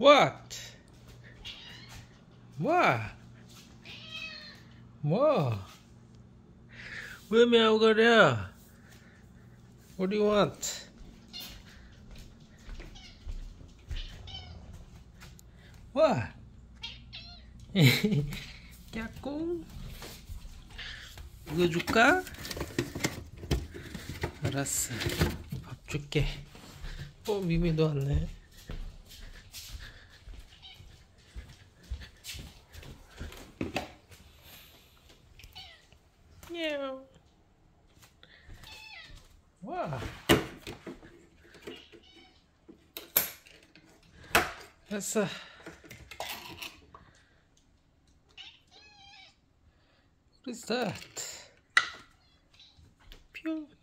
What? What? What? Let me over there. What do you want? What? 까꿍? 이거 줄까? 알았어. 밥 줄게. 미미도 왔네. 야옹. 와. 됐어. What is that? 뿅.